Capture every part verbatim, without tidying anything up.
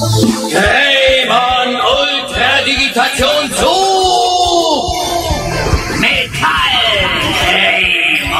Greymon Ultra Digitation zu Metall Greymon.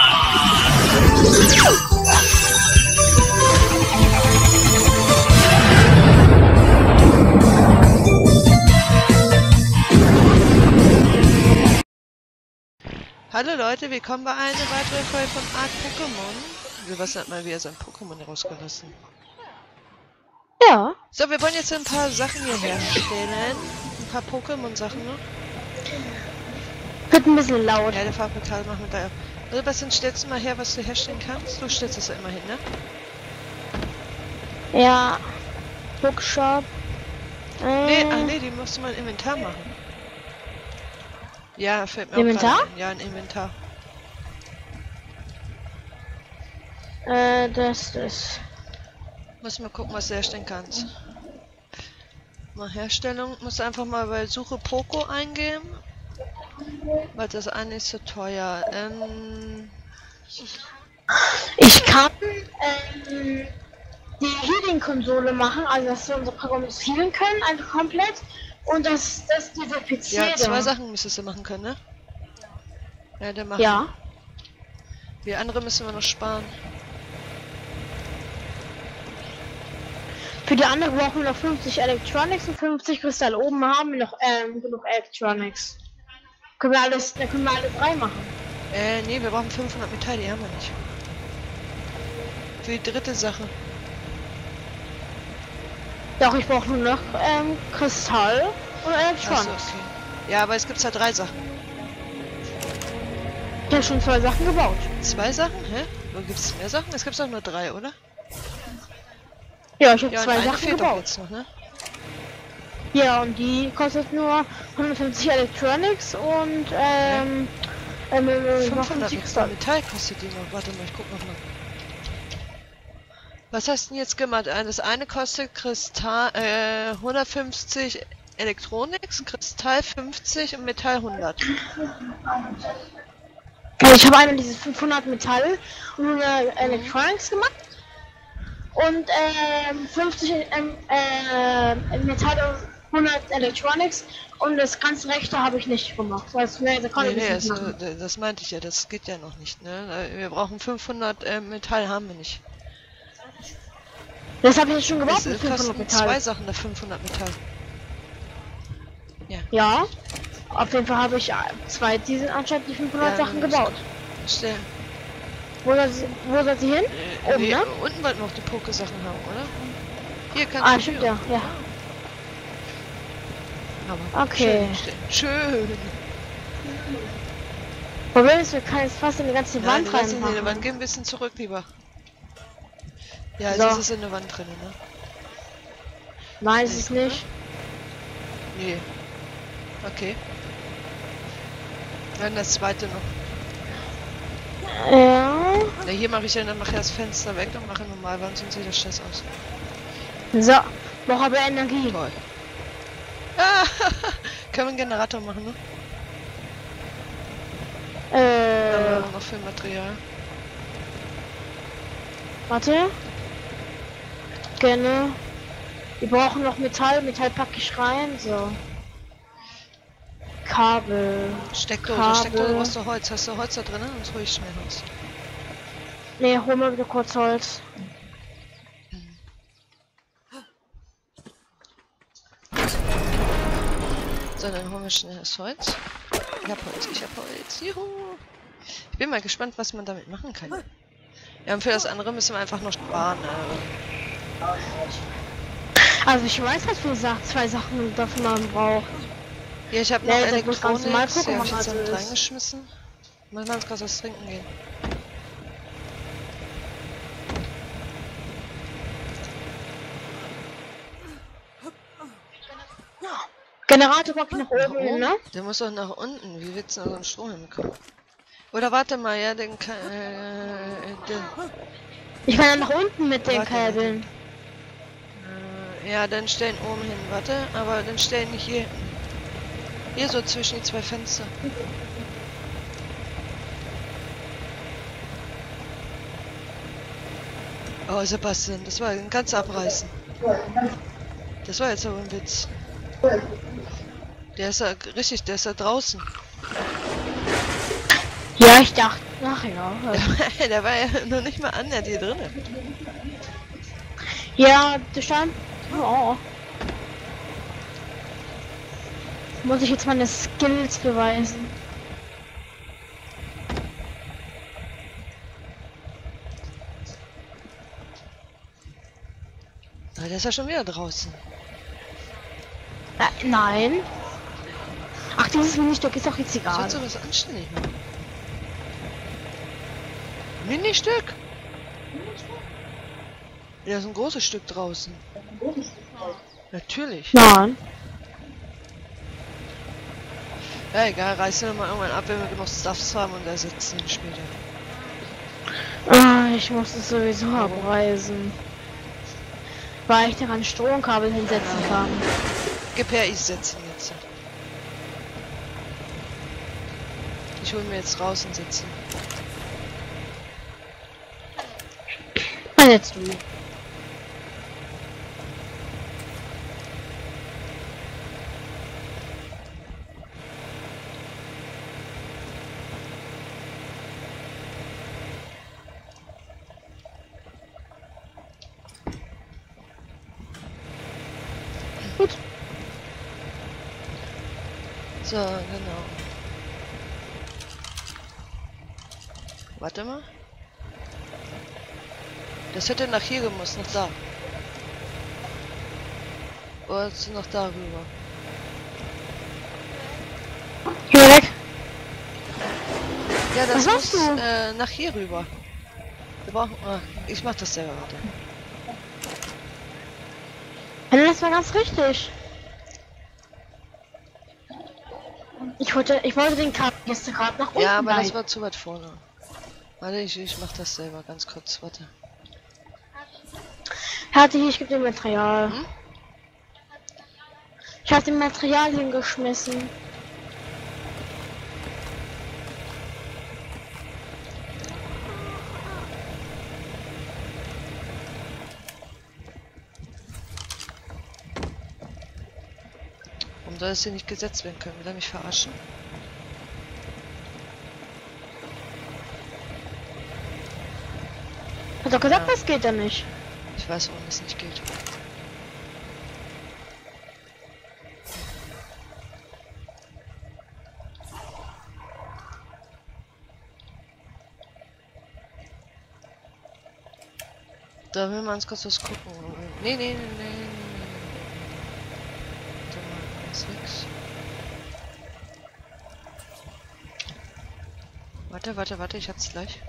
Hallo Leute, willkommen bei einer weiteren Folge von Art Pokémon. Sebastian hat mal wieder sein Pokémon rausgelassen. Ja. So, wir wollen jetzt ein paar Sachen hier herstellen. Ein paar Pokémon-Sachen noch. Wird ein bisschen laut. Ja, der Fabrikant macht mit da. Sebastian, stellst du mal her, was du herstellen kannst? Du stellst es ja immer hin, ne? Ja. Bookshop. Äh, Nee, ach nee, die musst du mal im Inventar machen. Ja, fällt mir Inventar? auch gerade ein. Ja, ein Inventar. Äh, das ist. Muss mal gucken, was du herstellen kannst. Mal Herstellung. Musst du einfach mal bei Suche Poco eingeben. Weil das eine ist so teuer. Ähm. Ich kann ähm, die Healing-Konsole machen, also dass wir unsere Pokémon healen können, einfach komplett. Und dass das dieser P C Ja, zwei da. Sachen müsstest du machen können, ne? Ja, der macht. Ja. Die andere müssen wir noch sparen. Für die andere brauchen wir noch fünfzig Electronics und fünfzig Kristall. Oben haben wir noch ähm, genug Electronics. Können wir alles, dann können wir alle drei machen. Äh, nee, wir brauchen fünfhundert Metall, die haben wir nicht. Für die dritte Sache. Doch, ich brauche nur noch ähm, Kristall und Achso, Electronics. okay. Ja, aber es gibt halt drei Sachen. Ich habe schon zwei Sachen gebaut. Zwei Sachen? Hä? Wo gibt es mehr Sachen? Es gibt doch nur drei, oder? Ja, ich habe Ja, und zwei eine Sachen fehlt doch gebaut. jetzt noch, ne? Ja, und die kostet nur hundertfünfzig Electronics und ähm, ähm, noch fünfhundert fünfzig Kristall. Metall kostet die noch. Warte mal, ich guck noch mal. Was hast du denn jetzt gemacht? Das eine kostet Kristall, äh, hundertfünfzig Electronics, Kristall fünfzig und Metall hundert. Also ich habe einmal dieses fünfhundert Metall und hundert Electronics gemacht und ähm, fünfzig ähm, äh, Metall und hundert Electronics und das ganze rechte habe ich nicht gemacht. Das, nee, da Nee, nee, nicht also, machen. das meinte ich ja, das geht ja noch nicht, ne? Wir brauchen fünfhundert äh, Metall, haben wir nicht. Das habe ich schon gebaut Es mit fünfhundert kosten Metall. zwei Sachen der fünfhundert Metall. Ja. Ja, auf jeden Fall habe ich zwei diese anscheinend die fünfhundert Ja, Sachen dann gebaut. Stell. Wo soll sie, wo soll sie hin? Äh, Oben, nee, ne? unten wollten wir auch die Poké-Sachen haben, oder? Hier kannst Ah, du stimmt die ja, auch- ja. Aber Okay. Schön. schön. Problem ist, wir können jetzt fast in die ganze Nein, Wand die lassen sie in der Wand. reinmachen. Geh ein bisschen zurück, lieber. Ja, So. es ist in der Wand drin, ne? Nein, ist es nicht. Nee. Okay. Dann das zweite noch. Ja. Ja, hier mache ich ja dann nachher das Fenster weg und mache Normalwand, sonst sieht das scheiß aus. So, noch aber Energie. Toll. Ah, können wir einen Generator machen, ne? Äh, Aber noch viel Material. warte. Gerne. Wir brauchen noch Metall. Metall packe ich rein. So. Kabel. Steckdose, Kabel. Steckdose, brauchst du Holz. Hast du Holz da drin? Sonst hol ich schnell Holz. Ne, hol mal wieder kurz Holz. So, dann holen wir schnell das Holz. Ich hab Holz, ich hab Holz. Juhu! Ich bin mal gespannt, was man damit machen kann. Ja, und für das andere müssen wir einfach noch sparen. Äh. Also ich weiß, was für Sa zwei Sachen dafür man braucht. Ja, ich habe noch Ja, das muss ganz normal Elektronik, die gucken, hab ich was jetzt damit alles ist. reingeschmissen. Mal ganz kurz was trinken gehen. Generator packe ich nach Nach oben, oben? ne? Der muss doch nach unten. Wie willst du denn so einen Strom hinbekommen? Oder warte mal, ja, den kann. Äh, den, Ich kann dann nach unten mit den Warte, Kabeln. äh, ja, dann stellen oben hin. Warte, aber dann stellen nicht hier. Hier so zwischen die zwei Fenster. Oh, Sebastian, das war ein ganz Abreißen. Das war jetzt aber ein Witz. Der ist ja richtig, der ist ja draußen. Ja, ich dachte, ach ja. Der, der war ja noch nicht mal an, der hier drinnen. Ja, da stand. Oh. Muss ich jetzt meine Skills beweisen? Ah, der ist ja schon wieder draußen. Äh, nein. Ach, dieses Ministück ist auch jetzt Ich egal. würde sowas anständig machen. Ministück? Ja, ist ein großes Stück draußen. Natürlich. Nein. Ja, egal, reiß dir mal irgendwann ab, wenn wir genug Stuffs haben und ersetzen ihn später. Ah, ich muss es sowieso abreisen. Weil ich daran Stromkabel hinsetzen kann. Gib her, ich setze ihn jetzt. Ich hole mir jetzt raus und setze ihn. Was jetzt du? Gut. So, genau. Warte mal. Das hätte nach hier gemusst, nach da. Oder ist noch da rüber? Geh weg. Ja, das Was muss machst du? äh, nach hier rüber. Wir brauchen. Ah, ich mach das selber, warte. Ja, das war ganz richtig. Ich wollte, ich wollte den Kabel jetzt gerade nach unten. Ja, aber das leiten. war zu weit vorne. Warte, ich, ich mach das selber, ganz kurz, warte. Hatte hier, ich gebe dir Material. Hm? Ich habe dem Material hingeschmissen. Warum soll das hier nicht gesetzt werden können? Will er mich verarschen? Hat doch gesagt, Ja. das geht ja nicht. Ich weiß, warum das nicht geht. Da will man uns kurz was gucken. Nee, nee, nee, nee, nee, nee. Warte mal, alles nix. Warte, warte, warte, ich hab's gleich.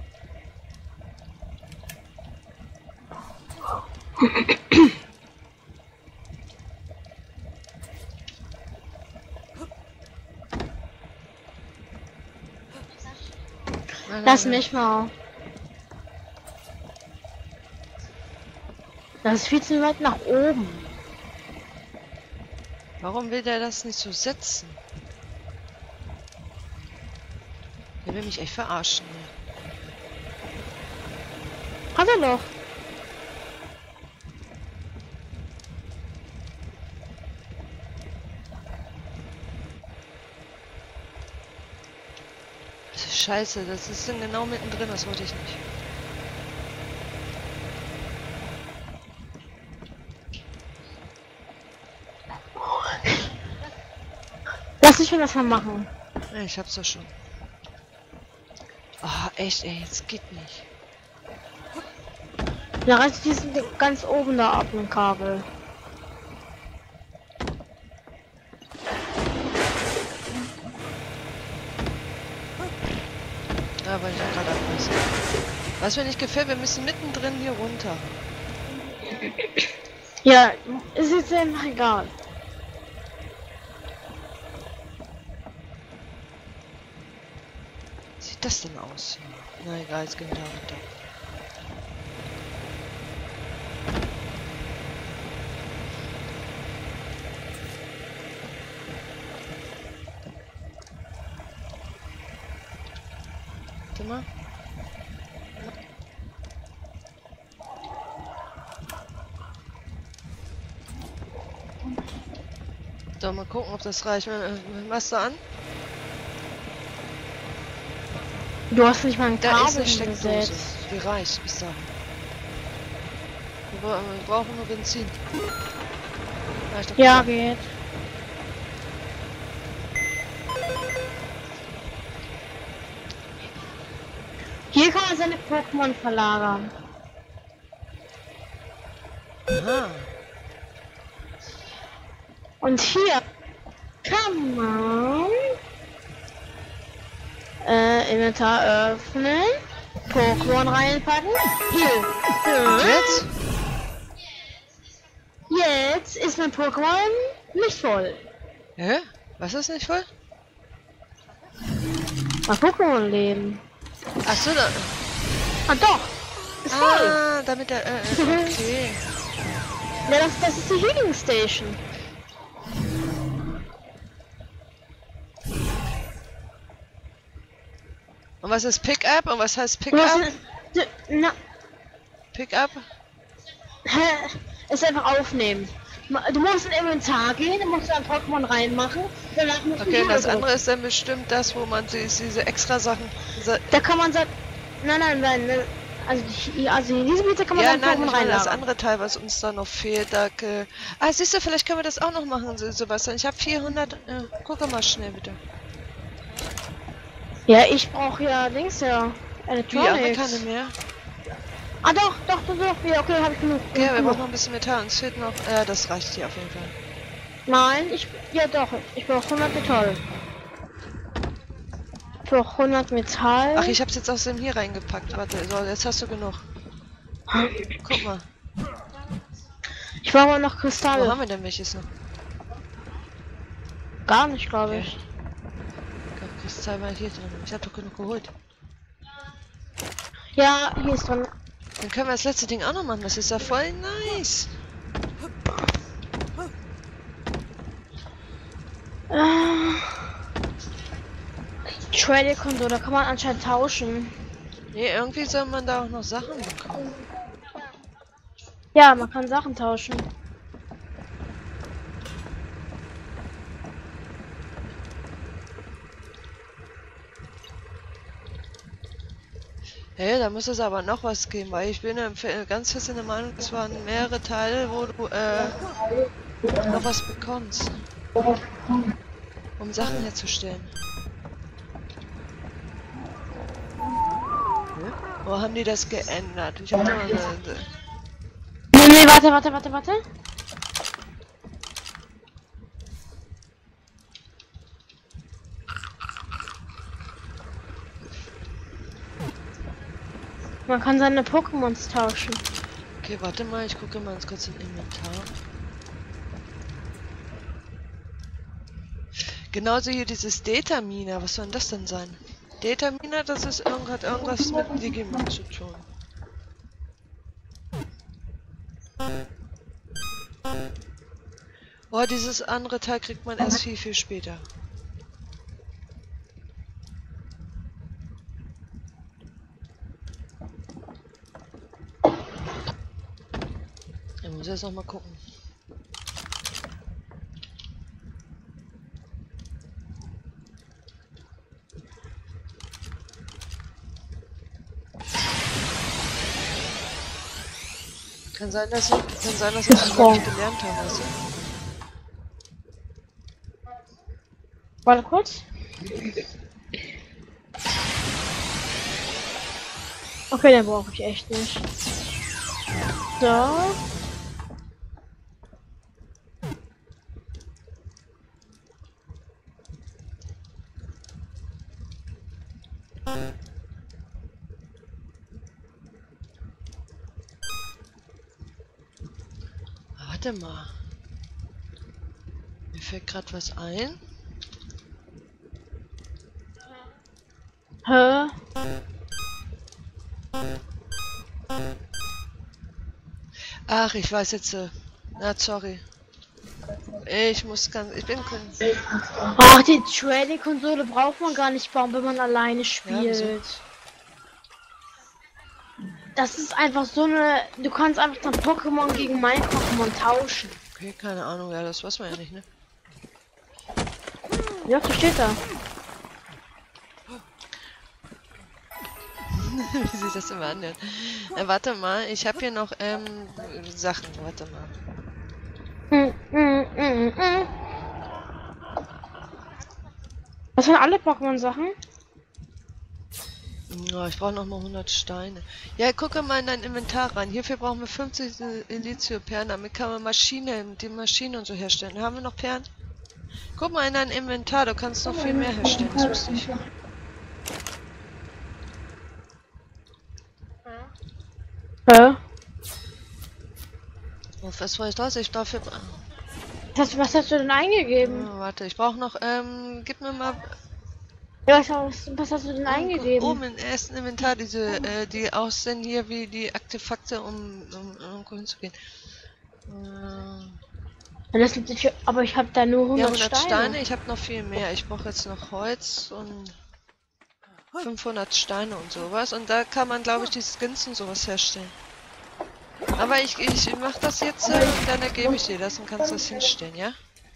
Nein, Lass nein, nein. mich mal. Das ist viel zu weit nach oben. Warum will der das nicht so setzen? Der will mich echt verarschen. Ne? Hat er doch. Das ist scheiße, das ist dann genau mittendrin, das wollte ich nicht. Lass mich das mal machen. Ja, ich hab's doch schon. Ah, echt, ey, jetzt geht nicht. Da reißt diesen ganz oben da ab, ein Kabel. Ja, weil ich ja gerade abreiße. Was mir nicht gefällt, wir müssen mittendrin hier runter. Ja, ist jetzt einfach egal. Wie sieht das denn aus? Na egal, jetzt gehen wir da runter. Warte mal. So, mal gucken, ob das reicht. Was da an? Du hast nicht mal ein Da ist Kabel eine Steckdose. hingesetzt. Die reicht bis dahin. Wir bra- wir brauchen nur Benzin. Reicht doch Ja, klar. geht. Hier kann man seine Pokémon verlagern. Aha. Und hier kann man äh, Inventar öffnen, Pokémon reinpacken. Hier. Und jetzt? Jetzt ist mein Pokémon nicht voll. Hä? Was ist nicht voll? Mein Pokémon leben. Achso, da. Ah doch. Ist voll. Ah, damit der. Äh, äh, okay. Ja, das, das ist die Healing Station. Und was ist Pickup? Und was heißt Du musst, Pickup? du, na, Pickup? hä, ist einfach aufnehmen. Ma- Du musst in Inventar gehen, dann musst du ein Pokémon reinmachen. Danach musst du Okay, und Heal das drücken. andere ist dann bestimmt das, wo man die, diese extra Sachen. Diese, Da kann man sagen, nein, nein, nein, nein. Also, die, also in diesem Bitte kann man ja, sein nein, Pokémon ich meine das reinlagern. andere Teil, was uns da noch fehlt. Da, äh, ah, siehst du, vielleicht können wir das auch noch machen, Se- Sebastian. Ich habe vierhundert. Äh, guck mal schnell bitte. Ja, ich brauche ja Dings ja. Wie, haben wir Electronics. keine mehr? Ah doch, doch, doch, doch. Ja, okay, habe ich genug. Okay, wir genug. brauchen noch ein bisschen Metall. Uns fehlt noch. Ja, das reicht hier auf jeden Fall. Nein, ich. Ja doch, ich brauche hundert Metall. Ich brauche hundert Metall. Ach, ich hab's jetzt aus dem hier reingepackt. Warte, so, jetzt hast du genug. Guck mal. Ich brauche mal noch Wo Kristalle. haben wir denn welches noch? Gar nicht, glaube Okay. ich. Kristall war hier drin. Ich hab doch genug geholt. Ja, hier ist dran. Dann können wir das letzte Ding auch noch machen. Das ist ja voll nice. Äh, Trading-Konto, da kann man anscheinend tauschen. Nee, irgendwie soll man da auch noch Sachen bekommen. Ja, man kann Sachen tauschen. Hey, da muss es aber noch was geben, weil ich bin ja fe- ganz fest in der Meinung, es waren mehrere Teile, wo du äh, noch was bekommst. Um Sachen herzustellen. Hm? Wo haben die das geändert? Ich hab nur eine, Nee, nee, warte, warte, warte, warte. Man kann seine Pokémons tauschen. Okay, warte mal, ich gucke mal ganz kurz im Inventar. Genauso hier dieses Detamina, was soll denn das denn sein? Detamina, das ist irgend, hat irgendwas mit Digimon zu tun. Oh, dieses andere Teil kriegt man erst viel, viel später. Ich muss jetzt noch mal gucken. Kann sein, dass ich, kann sein, dass ich das gar nicht gelernt habe. Also. Warte kurz. Okay, den brauche ich echt nicht. So. Warte mal. Mir fällt gerade was ein. Hä? Ach, ich weiß jetzt. Äh, na, sorry. Ich muss ganz. Ich bin. Ach, die Trading-Konsole braucht man gar nicht bauen, wenn man alleine spielt. wieso? Das ist einfach so eine. Du kannst einfach dein Pokémon gegen mein Pokémon tauschen. Okay, keine Ahnung. Ja, das weiß man ja nicht, ne? Ja, so steht da. Wie sich das immer anhört. Äh, warte mal, ich habe hier noch ähm, Sachen. Warte mal. Mm, mm, mm, mm. Was sind alle Pokémon-Sachen? Oh, ich brauche noch mal hundert Steine. Ja, gucke mal in dein Inventar rein. Hierfür brauchen wir fünfzig Elizio-Perlen. Damit kann man Maschine, die Maschine und so herstellen. Haben wir noch Perlen? Guck mal in dein Inventar, du kannst noch viel mehr herstellen. Das wusste ich. Ja. Oh, was war das? Ich dafür. Was, was hast du denn eingegeben? Oh, warte, ich brauche noch. Ähm, gib mir mal. Ja, was, was, was hast du denn eingegeben? Oben im ersten Inventar diese, äh, die aussehen hier wie die Artefakte, um, um, um irgendwo hinzugehen. Äh, Das sind die, aber ich habe da nur hundert, ja, hundert Steine. Steine. Ich habe noch viel mehr. Ich brauche jetzt noch Holz und fünfhundert Steine und sowas. Und da kann man, glaube ich, die Skins und sowas herstellen. Aber ich, ich mache das jetzt äh, und dann ergebe ich dir das und kannst das hinstellen, ja?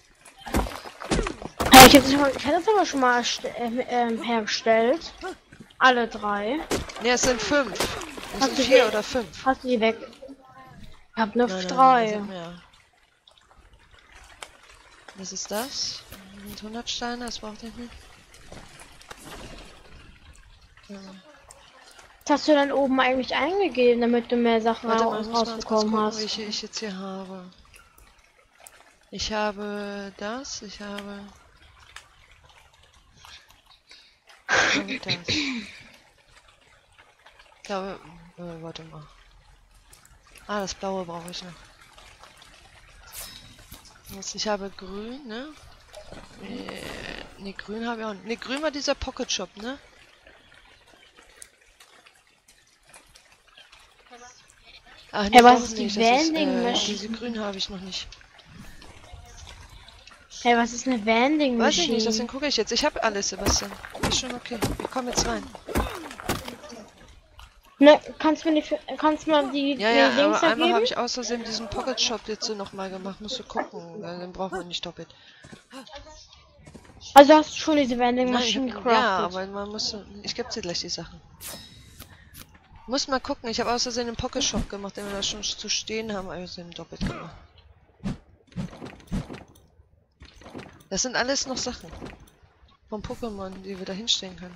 Ja, ich hätte ich hätte das aber schon mal äh, äh, hergestellt. Alle drei. Ne, es sind fünf. Es Hast sind du vier die- oder fünf. Hast du die weg? Ich hab nur Nein, nein, drei. nein, das sind mehr. Was ist das? Mit hundert Steine, das braucht ihr nicht. Ja. Was hast du dann oben eigentlich eingegeben, damit du mehr Sachen Warte mal, raus ich muss mal kurz rausbekommen gucken, hast? welche ich jetzt hier habe. Ich habe das, ich habe... Ich habe das. Ich glaube... Äh, warte mal. Ah, das blaue brauche ich noch. Jetzt, ich habe grün, ne? Äh, ne, grün habe ich auch nicht. Ne, grün war dieser Pocket Shop, ne? Ach, nee, Ja, was doch ist die nicht. Das ist, Vending äh, Machine? diese grün habe ich noch nicht. Hey, was ist eine Vending Weiß ich nicht, Machine? deswegen gucke ich jetzt. Ich habe alles, Sebastian. Ist schon okay. Wir kommen jetzt rein. Ne, kannst du mir die, kannst du mal die, Ja, die ja, Dings aber einmal ergeben? habe ich aus Versehen diesen Pocket Shop jetzt so nochmal gemacht. Musst du gucken. äh, Den brauchen wir nicht doppelt. Also hast du schon diese Vending Nein, ich Machine hab, gecraftet? ja, aber man muss... Ich gebe dir gleich die Sachen. Muss mal gucken. Ich habe aus Versehen den Pocket Shop gemacht, den wir da schon zu stehen haben. Also den doppelt gemacht. Das sind alles noch Sachen. Vom Pokémon, die wir da hinstellen können.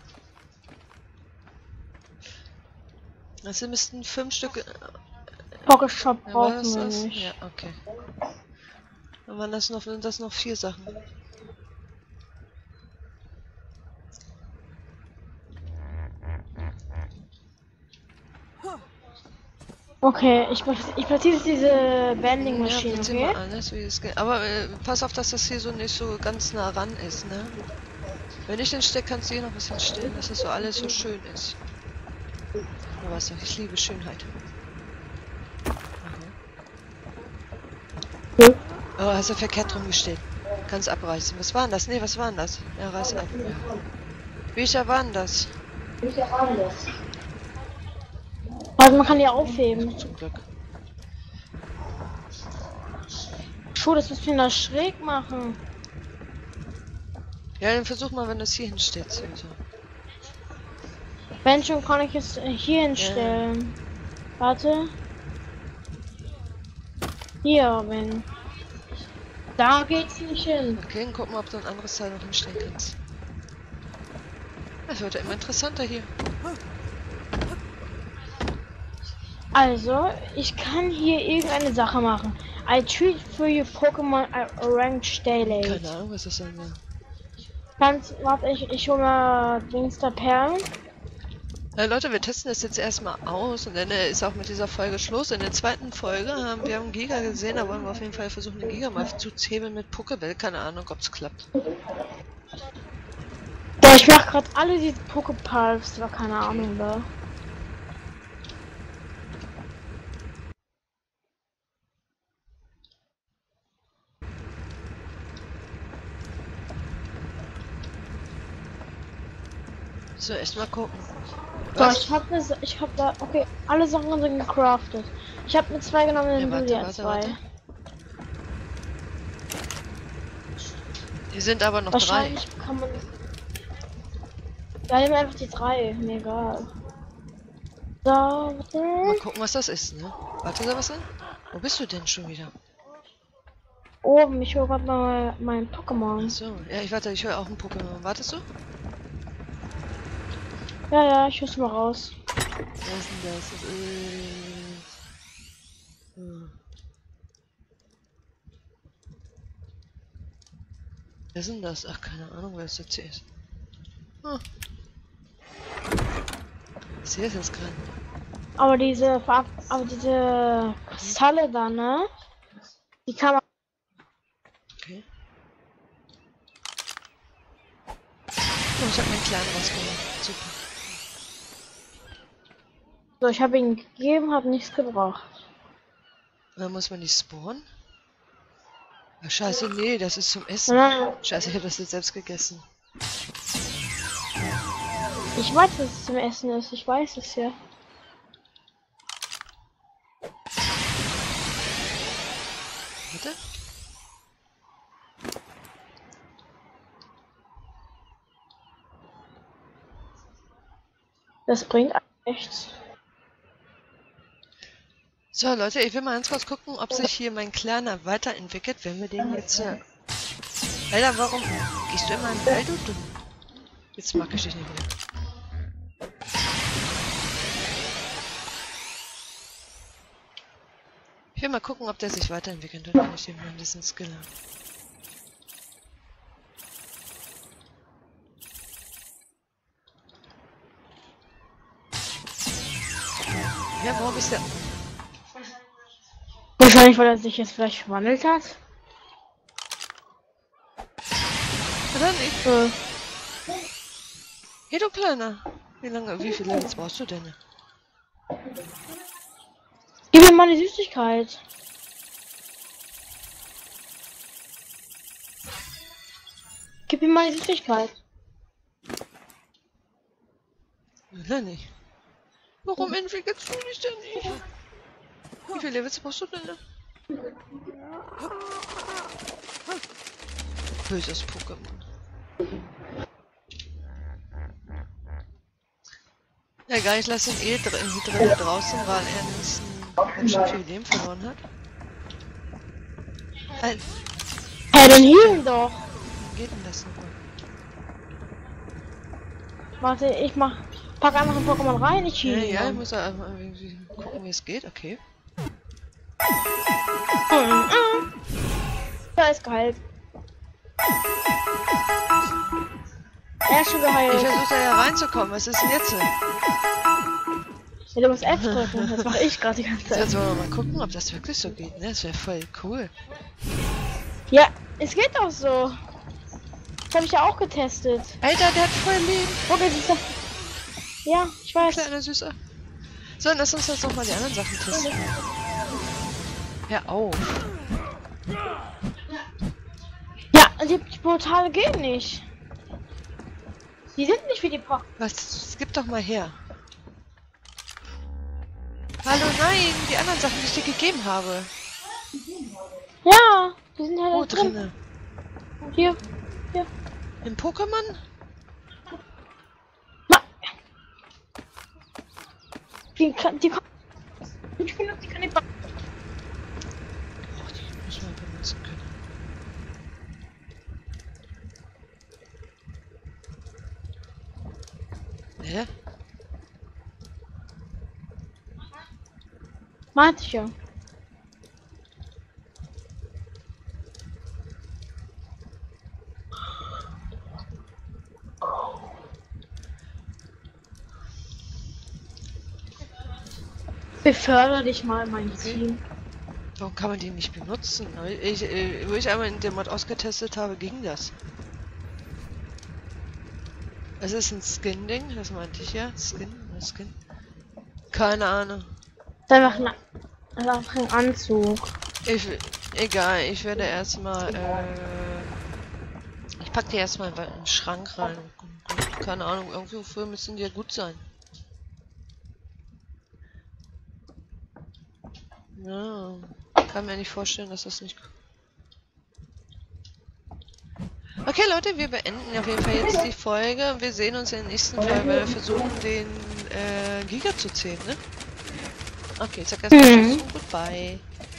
Das müssten fünf Stück... Pocket Shop Ja, war brauchen das wir das? nicht. Ja, okay. Dann waren das noch, sind das noch vier Sachen. Okay, ich, ich platziere jetzt diese Vending Ja, Machine, platzier okay? mal alles, wie es geht. Aber äh, pass auf, dass das hier so nicht so ganz nah ran ist, ne? Wenn ich den stecke, kannst du hier noch was hinstellen, dass das so alles so schön ist. Du weißt doch, ich liebe Schönheit. Ja. Oh, hast du verkehrt rumgestellt. Kannst abreißen. Was war denn das? Nee, was war denn das? Ja, reiß ab. Welcher war denn das? Also man kann die aufheben. Zum Glück. Schuh, das müssen wir da schräg machen. Ja, dann versuch mal, wenn du es hier hinstellst. Also. Wenn schon, kann ich es hier hinstellen. Warte. Hier, wenn. Da geht's nicht hin. Okay, dann guck mal, ob du ein anderes Teil noch hinstellen kannst. Das wird ja immer interessanter hier. Also, ich kann hier irgendeine Sache machen. I treat for your Pokémon arranged daily. Keine Ahnung, was das denn war. Kannst, warte, ich, ich hole mal Dings der Perlen. Ja, Leute, wir testen das jetzt erstmal aus und dann äh, ist auch mit dieser Folge Schluss. In der zweiten Folge haben wir haben Giga gesehen, da wollen wir auf jeden Fall versuchen, den Giga mal zu zähmen mit Pokéball. Keine Ahnung, ob es klappt. Ja, ich mach gerade alle diese Poképarks, war keine Ahnung da. So, erstmal gucken. So, Was? ich hab ne, ich hab da, okay, alle Sachen sind gecraftet. Ich hab mir zwei genommen, Ja, dann warte, du ja warte, zwei. warte. Hier sind aber noch drei. Wahrscheinlich kann man. Ja, nehmen wir einfach die drei. Mir egal. So, warte. Mal gucken, was das ist, ne? Warte, da was an? Wo bist du denn schon wieder? Oben, ich hole gerade mal mein Pokémon. Achso, ja, ich warte, ich höre auch ein Pokémon. Wartest du? Ja, ja, ich muss mal raus. Was ist denn das? Das ist... Hm. Wer ist denn das? Ach, keine Ahnung, wer das jetzt hier ist. Hm. Ich sehe es jetzt gerade. Aber diese Ver aber diese Kristalle da, ne? Die kann man. Okay. Oh, ich habe meinen Kleinen rausgenommen. Super. So, ich habe ihn gegeben, habe nichts gebraucht. Da muss man die spawnen? Ach, scheiße, nee, das ist zum Essen. Nein, Scheiße, ich habe das jetzt selbst gegessen. ich weiß, dass es zum Essen ist. Ich weiß es ja. Warte. Das bringt nichts. So, Leute, ich will mal ganz kurz gucken, ob sich hier mein Kleiner weiterentwickelt, wenn wir den jetzt... Äh... Alter, warum gehst du immer in den Wald, du dumm? Jetzt mag ich dich nicht mehr. Ich will mal gucken, ob der sich weiterentwickelt, wenn ich dem mal ein bisschen Skill habe. Ja, warum ist der... Wahrscheinlich, weil er sich jetzt vielleicht verwandelt hat. Oder nicht? Äh, Hey, du Kleiner. Wie lange, wie viele Levels brauchst du denn? Gib mir mal die Süßigkeit. Gib ihm mal die Süßigkeit. Oder nicht? Warum entwickelst du dich denn nicht? Wie viele Levels brauchst du denn? Böses Pokémon. Ja, egal, ich lasse ihn eh drin, hier drinnen draußen, weil er nämlich schon viel Leben verloren hat. Äh, Hey, dann healen doch. wie geht denn das nochmal? Warte, ich mach. Pack einfach ein Pokémon rein, ich Ja, heal. ja, ich ihn muss da einfach irgendwie gucken, wie es geht, okay. dann. Mm, mm. Da ist geheilt. Er ist schon Ich geheilt. versuche da ja reinzukommen, was ist denn jetzt? Ja, du musst F drücken. Das mache ich gerade die ganze Zeit. Jetzt wollen wir mal gucken, ob das wirklich so geht, ne? Das wäre voll cool. Ja, es geht auch so. Das habe ich ja auch getestet. Alter, der hat voll Leben. Okay, siehst du. Ja, ich weiß. Kleiner Süßer. So, lass uns jetzt noch mal die anderen Sachen testen. Hör auf. Ja, die, die Portale gehen nicht. Die sind nicht wie die Pokémon. Was? Gib doch mal her. Hallo, nein, die anderen Sachen, die ich dir gegeben habe. Ja, die sind halt Wo da drin. drinne? Hier. Hier. Im Pokémon? Ma die kann, die kann, ich benutze die kann ich. Ach, die muss man benutzen können. Hä? Meinte ich ja. Befördere dich mal in mein Okay. Team. Warum kann man die nicht benutzen? Ich, äh, wo ich einmal in dem Mod ausgetestet habe, ging das. Es ist ein Skin-Ding, das meinte ich ja. Skin, oder Skin? Keine Ahnung. Das ist einfach ein, das ist einfach ein Anzug. Ich, egal, ich werde erstmal, äh, ich pack die erstmal in den Schrank rein. Keine Ahnung, irgendwie wofür müssen die ja gut sein. Ja, kann mir nicht vorstellen, dass das nicht... Okay, Leute, wir beenden auf jeden Fall jetzt die Folge. Wir sehen uns in der nächsten Folge, weil wir versuchen, den äh, Giga zu zählen, ne? Okay, ich sag erstmal Mhm. Tschüss und Goodbye.